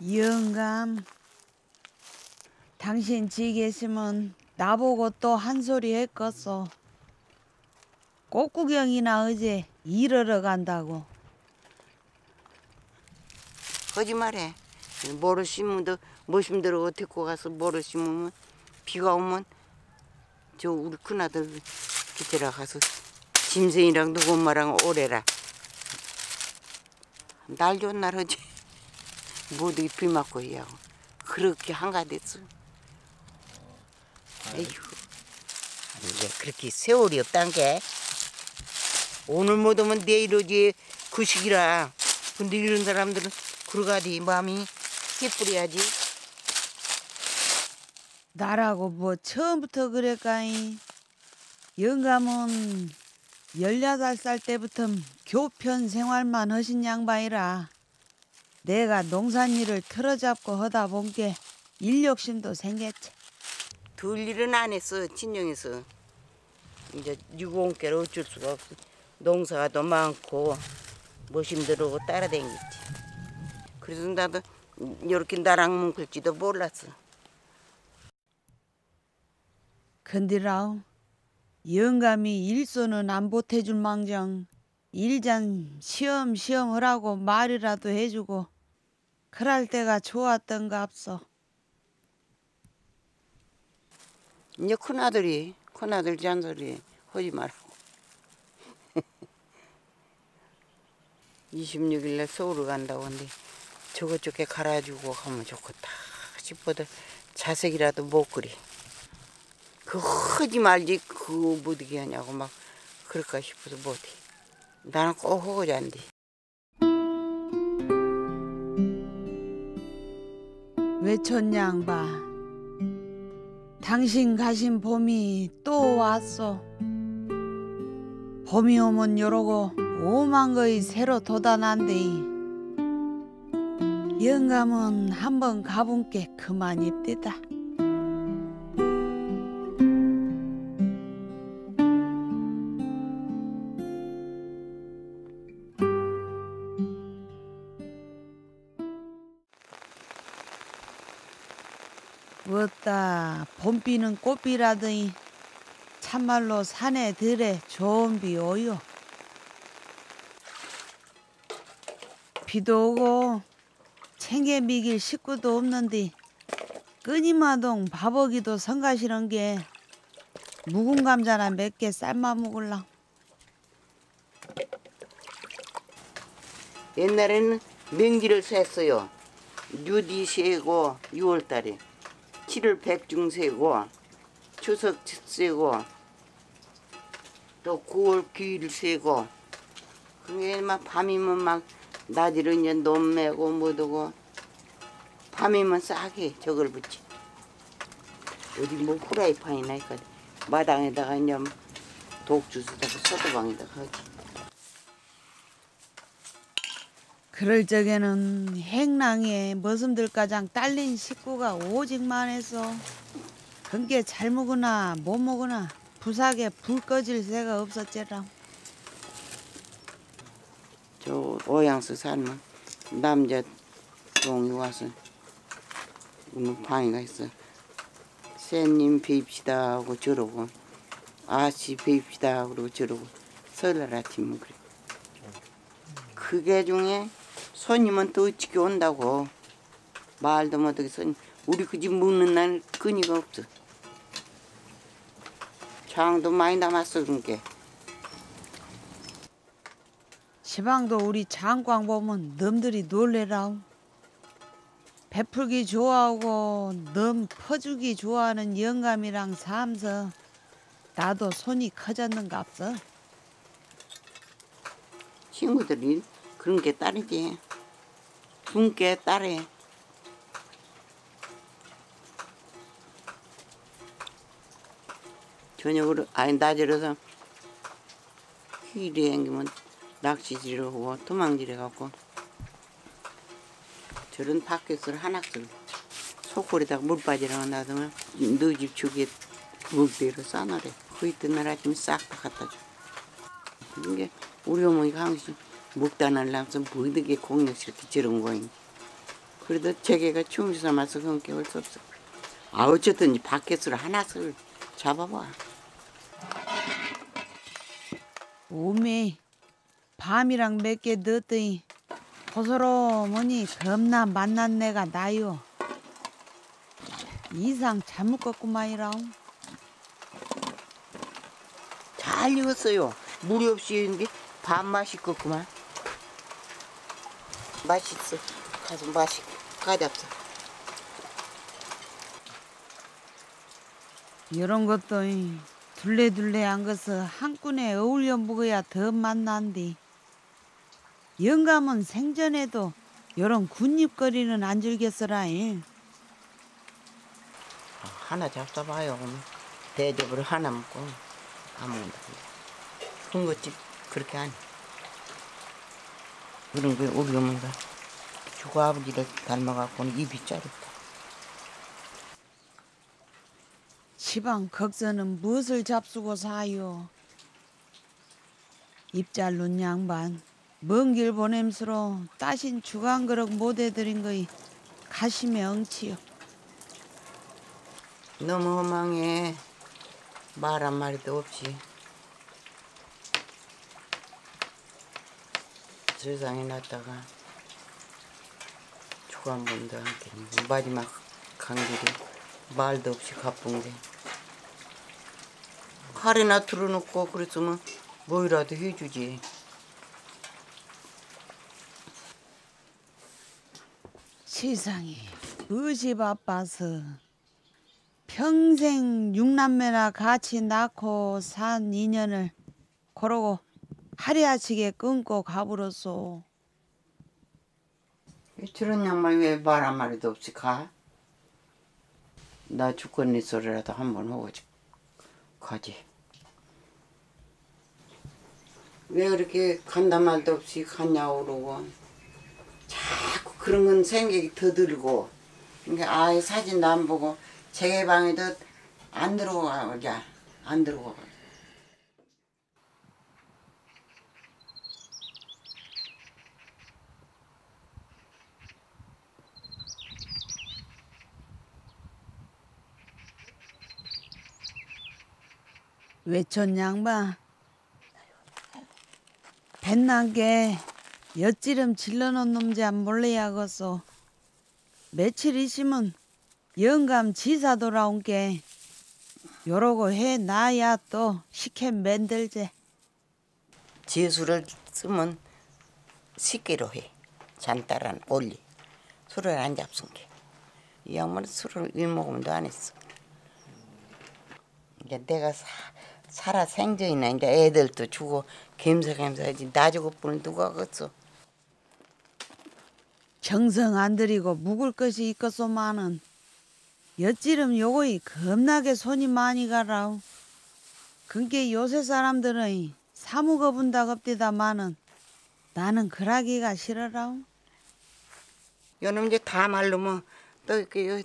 영감, 당신 지 계시면 나보고 또 한 소리 했겠어. 꽃구경이나 어제 일하러 간다고. 거짓말해. 뭐를 심으면 머심대로 데리고 가서 뭐를 심으면 비가 오면 저 우리 큰아들 기태라 가서 짐승이랑 누구 엄마랑 오래라. 날 좋은 날 하지. 모두 비 맞고 해야 그렇게 한가됐어. 에휴, 이게 그렇게 세월이 없단 게 오늘 못 오면 내일 오지 그 시기라. 근데 이런 사람들은 그러가디 마음이 깨뿌려야지. 나라고 뭐 처음부터 그랬까이. 영감은 18살 때부터 교편 생활만 하신 양반이라 내가 농산일을 틀어잡고 하다 본 게 인력심도 생겼지. 들 일은 안 했어. 친정에서 이제 유공께로 어쩔 수가 없어. 농사가 더 많고 머심대로 따라다녔지. 그래서 나도 이렇게 나랑 뭉클지도 몰랐어. 근디라우, 영감이 일손은 안 보태줄 망정 일잔 시험시험 하라고 말이라도 해주고 그럴 때가 좋았던가 없어. 이제 큰아들 잔소리 하지 말라고. 26일 날 서울을 간다고 하는데 저것저것 갈아주고 가면 좋겠다 싶어도 자석이라도 못 그리. 그 하지 말지 그거 못하게 하냐고 막 그럴까 싶어서 못해. 나는 꼭 하고자 한디. 외촌 양반, 당신 가신 봄이 또 왔어. 봄이 오면 요러고 오만 거이 새로 돋아난대. 영감은 한번 가본 게 그만입디다. 어따 봄비는 꽃비라더니 참말로 산에 들에 좋은 비 오요. 비도 오고 챙겨 미길 식구도 없는데 끊임하동 밥어기도 성가시는 게 묵은 감자나 몇 개 삶아 먹을랑. 옛날에는 명기를 셌어요. 유디 세고 6월달에 7월 백중 세고 추석 세고 또 9월 기일 세고 그게 막 밤이면 막 낮으로 이제 논 매고 뭐두고 밤이면 싸게 저걸 붙지. 어디 뭐 후라이팬이나 있거든. 마당에다가 이제 독주스다가 소도방에다가 하지. 그럴 적에는 행랑에 머슴들가장 딸린 식구가 오직 많아서 그게 잘 먹으나 못 먹으나 부삭에 불 꺼질 새가 없었제라. 저 오양서 살면 남자 동이 와서 오늘 방에가 있어. 새님 뵙시다 하고 저러고 아씨 뵙시다 그러고 저러고 설날 아침은 그래. 그게 중에 손님은 또 어떻게 온다고 말도 못하게 손님 우리 그 집 먹는 날 끈이가 없어. 장도 많이 남았어 그러니까. 시방도 우리 장광 보면 놈들이 놀래라우. 베풀기 좋아하고 넘 퍼주기 좋아하는 영감이랑 삼서 나도 손이 커졌는갑서. 친구들이 그런 게 딸이지. 분께 딸에. 저녁으로 아니 낮에라서 휴일에 앵기면 낚시질을 하고 도망질해 갖고 저런 밖에서 한학들 소골에다가 물 빠지라고 놔두면 너 집 주기에 먹대로 싸놔래. 그 이튿날 아침에 싹 다 갖다 줘. 이게 우리 어머니가 항상 먹다 날라면서 뭐든게 공력스럽게 저런 거임. 그래도 제게가 충주 삼아서 그건 깨울 수 없어. 아 어쨌든 밖에서 하나씩 잡아봐. 오메 밤이랑 몇 개 넣었더니 보소로머니 겁나 만난 내가 나요. 이상 잘못 껐구만이라. 잘 익었어요. 물이 없이 익은 게 밥맛이 있겠구만. 맛있어. 가서 맛있게 가잡숴. 이런 것도 둘레둘레 안 것을 한 끈에 어울려 먹어야 더 맛난디. 영감은 생전에도 요런 군입거리는 안 즐겼어라잉. 하나 잡숴봐요. 대접으로 하나 먹고 아무것도 흥것집 그렇게 하니. 그런 게 우리 어머니가 주고 아버지를 닮아갖고는 입이 짧다. 시방 걱서는 무엇을 잡수고 사요. 입잘눈 양반 먼 길 보냄스로 따신 주간 그릇 못 해드린 거이 가심에 엉치요. 너무 허망해. 말 한마디도 없이 세상에 났다가 주간본도 한테 마지막 간 길이 말도 없이 가쁜 게 칼이나 틀어놓고 그랬으면 뭐라도 해주지. 세상에 무엇이 바빠서 평생 육남매나 같이 낳고 산 인연을 그러고 하루아치게 끊고 가버렸소. 저런 양말 왜 말 한마디도 없이 가? 나 죽겠니 소리라도 한번 하고 가지. 왜 그렇게 간단 말도 없이 갔냐고 그러고 자꾸 그런 건 생각이 더 들고 그러니까 아예 사진도 안 보고 제 방에도 안 들어가자. 안 들어가. 외촌 양반 뱃나게 엿지름 질러놓은 놈지 안 몰래야겠소. 며칠 있으면 영감 지사 돌아온 게 요러고 해 나야 또 식혜 만들제. 지술을 쓰면 식기로 해. 잔따란 올리. 술을 안 잡순 게. 이 양반은 술을 일먹음도 안 했어. 이제 내가 살아 생전이나 이제 애들도 주고 겸사겸사 하지. 나 주고 뿐 누가 하겠어. 정성 안 들이고 묵을 것이 있겠소만은 엿지름 요거이 겁나게 손이 많이 가라. 그게 요새 사람들은 사무거 분다 겁디다마는 나는 그러기가 싫어라. 요놈 이제 다 말르면 또 이렇게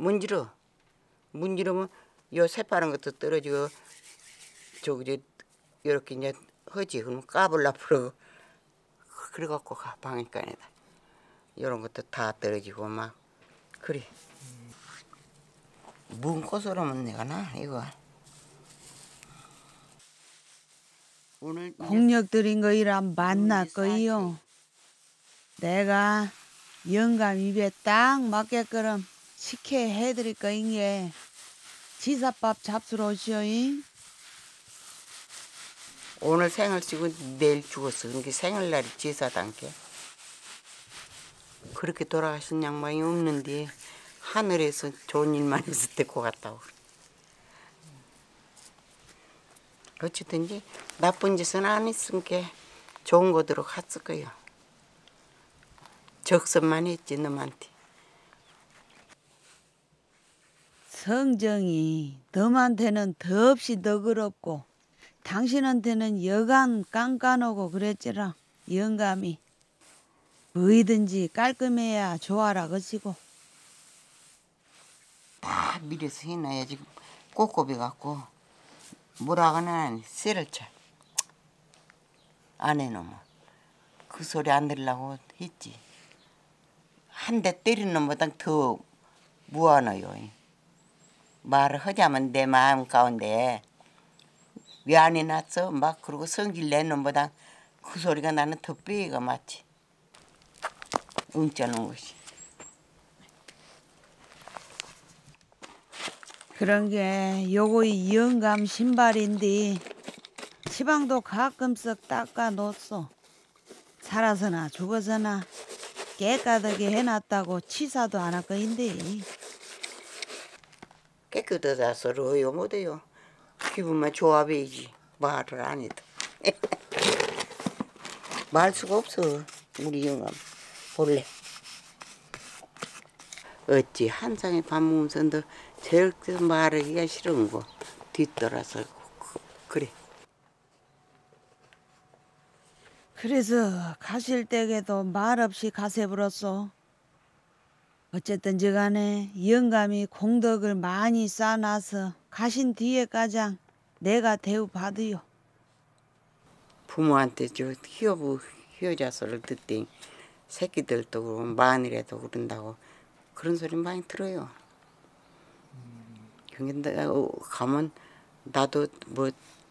문지르면 요 새파란 것도 떨어지고 저기 이렇게 이제 허지 그러면 까불라 부르고 그래갖고 가 방앗간에다 이런 것도 다 떨어지고 막 그래. 문 고소라면 내가 나 이거 오늘 공력 들인 거이란 만날 거이요. 내가 영감 입에 딱 맞게끔 식혜 해드릴 거인 게 지사밥 잡수러 오시오잉. 오늘 생을 치고 내일 죽었어. 그러니까 생일날이 제사단께 그렇게 돌아가신 양반이 없는데 하늘에서 좋은 일만 해서 데리고 갔다고. 어쨌든지 나쁜 짓은 안 했으니까 좋은 곳으로 갔을 거예요. 적선만 했지 놈한테. 성정이 너한테는 더없이 너그럽고 당신한테는 여간 깐깐하고 그랬지라. 영감이 뭐이든지 깔끔해야 좋아라 것이고. 다 미래서 해놔야지 꼬꼬비 갖고 뭐라고는 안 해. 쇠를 쳐. 안 해놓으면 그 소리 안 들으려고 했지. 한 대 때리는 것보다 더 무한해요. 말을 하자면 내 마음 가운데 왜 안 해놨어? 막 그러고 성질 내는 보다 그 소리가 나는 더 뼈가 맞지. 응짜는 것이. 그런 게 요거이 영감 신발인데 시방도 가끔씩 닦아 놓소. 살아서나 죽어서나 깨끗하게 해놨다고 치사도 안 할 거인데. 깨끗하다서로요 못해요. 기분만 좋아 보이지. 말을 안 해도. 말 수가 없어. 우리 영감 본래. 어찌 한 상에 밥 먹으면서도 절대 말하기가 싫은 거 뒤돌아서 그래. 그래서 가실 때에도 말없이 가세 불었소. 어쨌든지 간에 영감이 공덕을 많이 쌓아놔서 가신 뒤에 가장 내가 대우 받으요. 부모한테 저 희여자소를 듣더니 새끼들도 그러고 마누라도 그런다고 그런 소리 많이 들어요. 근데 가면 나도 뭐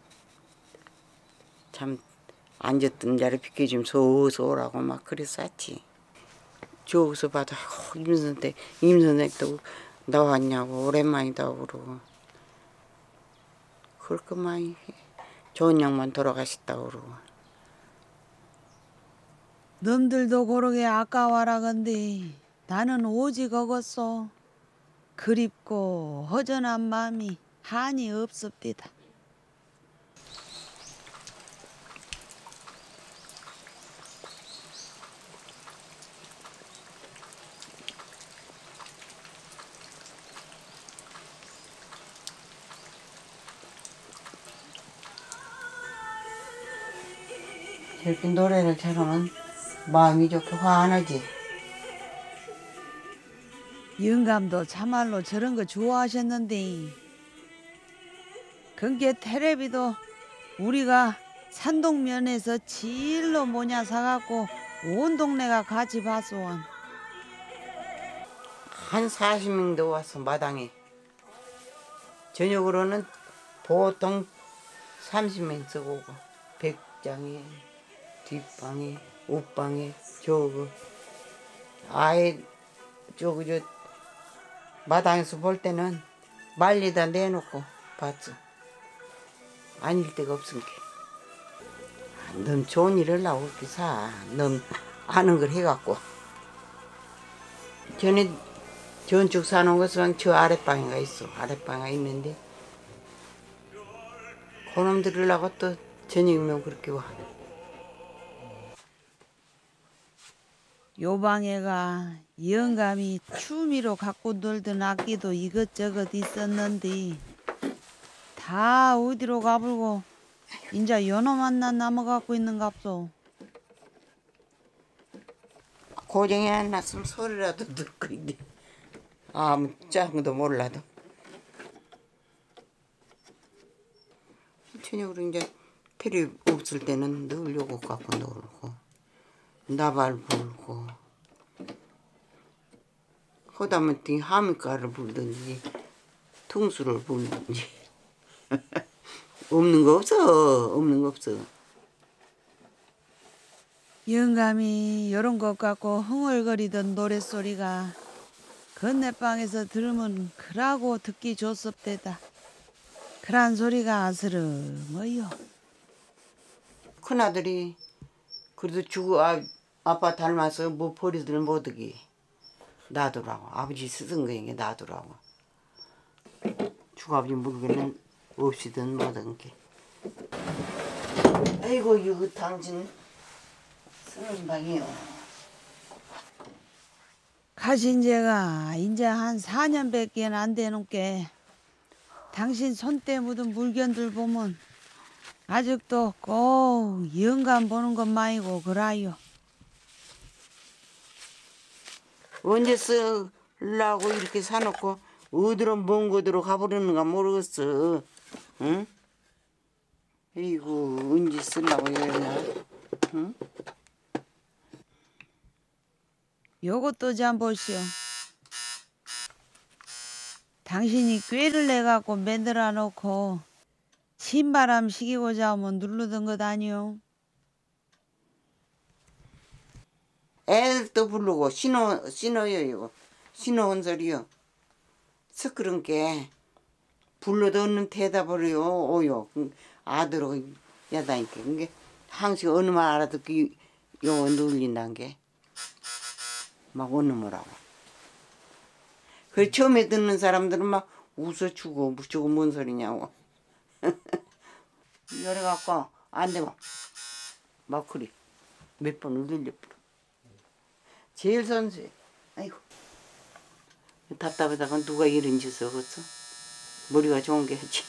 참 앉았던 자리 비켜주면 소소라고 막 그랬었지. 저기서 봐도 임 선생도 나왔냐고 오랜만이다 그러고 그렇게 많이 좋은 양만 돌아가셨다고 그러고. 놈들도 고르게 아까워라 건데 나는 오직 어겄소. 그립고 허전한 마음이 한이 없습디다. 저렇게 노래를 잘하면 마음이 좋게 환하지. 영감도 참말로 저런 거 좋아하셨는데 그게 텔레비도 우리가 산동면에서 질로 모냐 사갖고 온 동네가 같이 봤어. 한 40명도 와서 마당에. 저녁으로는 보통 30명 쓰고 오고 백장에 뒷방에 옷방에 저거 아예 저 마당에서 볼 때는 말리다 내놓고 봤어. 아닐 데가 없으니까. 넌 좋은 일을 하고 그렇게 사. 넌 아는 걸 해갖고. 전에 전축 사는 것은 저 아랫방에가 있어. 아랫방에 있는데 그놈 들으려고 또 저녁이면 그렇게 와. 요 방에가 영감이 취미로 갖고 놀던 악기도 이것저것 있었는데 다 어디로 가불고 인자 연어 만나 남아갖고 있는갑소. 고정이 안 났으면 소리라도 듣고 있는데 아무 짝도 몰라도. 저녁으로 이제 필요 없을 때는 늘 요거 갖고 놀고 나발 불고 하다못해 하미가를 불든지 퉁수를 불든지 없는 거 없어. 없는 거 없어. 영감이 요런 것 갖고 흥얼거리던 노랫소리가 건네방에서 들으면 그라고 듣기 좋습대다. 그런 소리가 아스름어요. 큰아들이 그래도 아빠 닮아서 뭐 버리들 못하게 놔두라고. 아버지 쓰던 거에 놔두라고. 아버지 물건은 없이든 뭐든 게. 아이고 이거 당신 쓰는 방이요. 가신 지가 이제 한 4년밖에 안 되는께 당신 손때 묻은 물건들 보면 아직도 꼭 영감 보는 것만이고 그라요. 언제 쓰려고 이렇게 사놓고 어디로 먼 곳으로 가버리는가 모르겠어. 응? 이거 언제 쓰려고 이러냐? 응? 요것도 좀 보시오. 당신이 꾀를 내갖고 만들어 놓고 신바람 시키고자 하면 누르던 것 아니오. 애들도 부르고 신어요 이거. 신어온 소리요. 스크른 게 불러도 없는 대답을 오요. 아들하고 야다니까. 그게 항상 어느 말 알아듣기 요 눌린다는 게. 막 어느 뭐라고. 그 처음에 듣는 사람들은 막 웃어주고 저거 뭔 소리냐고. 이래갖고 안 되면 막 그래. 몇 번을 늘려버려. 제일 선수해. 아이고. 답답하다가 누가 이런 짓을 하겠어? 머리가 좋은 게 하지.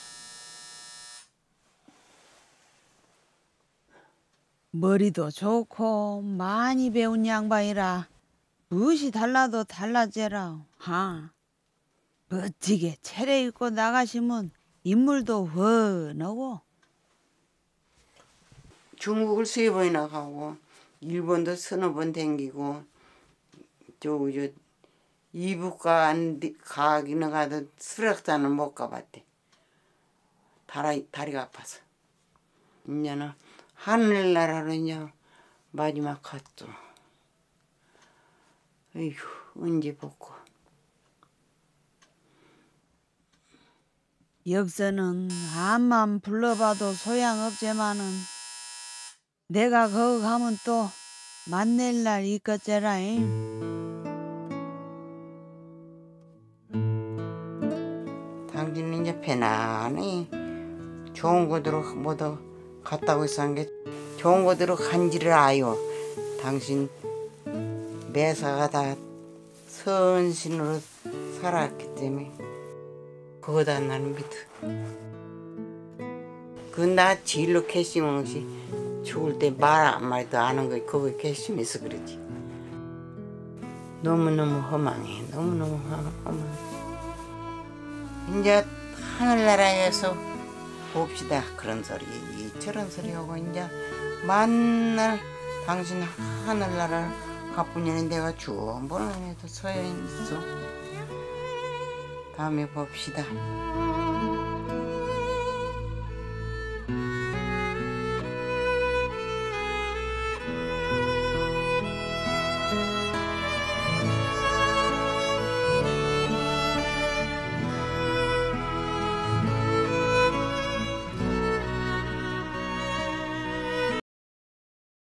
머리도 좋고 많이 배운 양반이라 무엇이 달라도 달라져라. 하. 멋지게 차려입고 나가시면 인물도 훤하고. 중국을 3번이나 가고 일본도 서너 번 댕기고 저 이북가 안 가기는 가도 수락산은 못 가봤대. 다리가 아파서. 이제는 하늘나라로 이제 마지막 갔죠. 에휴 언제 볼고. 역서는 암만 불러봐도 소양없지만은 내가 거기 가면 또 만날 날 있겠제라잉. 당신은 이제 편안히 좋은 곳으로 모두 갔다고 해서 한 게 좋은 곳으로 간지를 아요. 당신 매사가 다 선신으로 살았기 때문에 그거다 나는 믿어. 나 제일로 결심한 것이 죽을 때 말 한마디도 안 한 거 그거 결심해서 그러지. 너무너무 허망해. 너무너무 허망해. 이제 하늘나라에서 봅시다. 그런 소리 저런 소리하고 이제 만날 당신 하늘나라를 가뿐이는 내가 주원보는 해도 소용이 있어. 다음에 봅시다.